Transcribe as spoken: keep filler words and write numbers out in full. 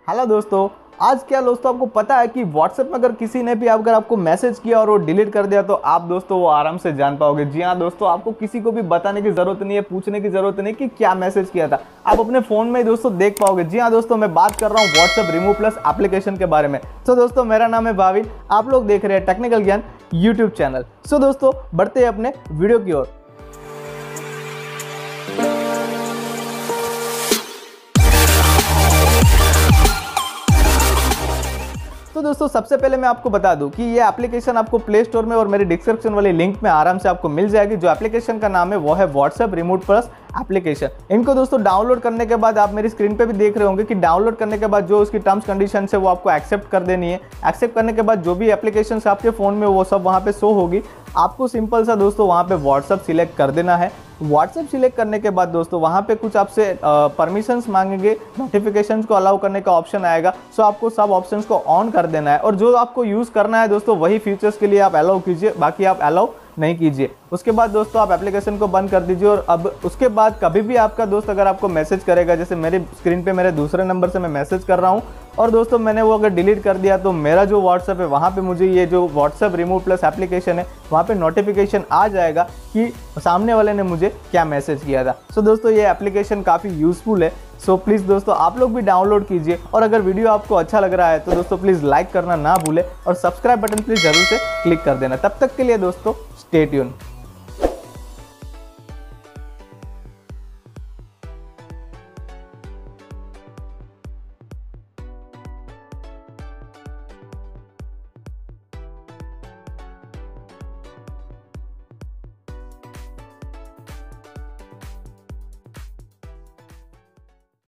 Hello दोस्तों, आज क्या दोस्तों आपको पता है कि व्हाट्सएप में अगर किसी ने भी अगर आपको मैसेज किया और वो डिलीट कर दिया तो आप दोस्तों वो आराम से जान पाओगे। जी हाँ दोस्तों, आपको किसी को भी बताने की जरूरत नहीं है, पूछने की जरूरत नहीं कि क्या मैसेज किया था, आप अपने फोन में ही दोस्तों देख पाओगे। जी हाँ दोस्तों, मैं बात कर रहा हूँ व्हाट्सएप रिमूव प्लस एप्लीकेशन के बारे में। तो दोस्तों मेरा नाम है भाविन, आप लोग देख रहे हैं टेक्निकल ज्ञान यूट्यूब चैनल। सो दोस्तों बढ़ते हैं अपने वीडियो की ओर। तो दोस्तों सबसे पहले मैं आपको बता दूं कि ये एप्लीकेशन आपको प्ले स्टोर में और मेरे डिस्क्रिप्शन वाले लिंक में आराम से आपको मिल जाएगी। जो एप्लीकेशन का नाम है वो है व्हाट्सएप रिमूव प्लस एप्लीकेशन। इनको दोस्तों डाउनलोड करने के बाद आप मेरी स्क्रीन पे भी देख रहे होंगे कि डाउनलोड करने के बाद जो उसकी टर्म्स कंडीशन है वो आपको एक्सेप्ट कर देनी है। एक्सेप्ट करने के बाद जो भी एप्लीकेशन आपके फ़ोन में वो सब वहाँ पे शो होगी। आपको सिंपल सा दोस्तों वहाँ पे व्हाट्सएप सिलेक्ट कर देना है। व्हाट्सएप सिलेक्ट करने के बाद दोस्तों वहाँ पे कुछ आपसे परमिशंस मांगेंगे, नोटिफिकेशंस को अलाउ करने का ऑप्शन आएगा। सो आपको सब ऑप्शंस को ऑन कर देना है और जो आपको यूज़ करना है दोस्तों वही फीचर्स के लिए आप अलाउ कीजिए, बाकी आप अलाउ नहीं कीजिए। उसके बाद दोस्तों आप एप्लीकेशन को बंद कर दीजिए। और अब उसके बाद कभी भी आपका दोस्त अगर आपको मैसेज करेगा, जैसे मेरी स्क्रीन पे मेरे दूसरे नंबर से मैं मैसेज कर रहा हूँ और दोस्तों मैंने वो अगर डिलीट कर दिया तो मेरा जो व्हाट्सएप है वहाँ पे मुझे ये जो व्हाट्सएप रिमूव प्लस एप्लीकेशन है वहाँ पे नोटिफिकेशन आ जाएगा कि सामने वाले ने मुझे क्या मैसेज किया था। सो दोस्तों ये एप्लीकेशन काफ़ी यूज़फुल है। सो प्लीज़ दोस्तों आप लोग भी डाउनलोड कीजिए। और अगर वीडियो आपको अच्छा लग रहा है तो दोस्तों प्लीज़ लाइक करना ना भूलें और सब्सक्राइब बटन प्लीज़ जरूर से क्लिक कर देना। तब तक के लिए दोस्तों स्टे ट्यून।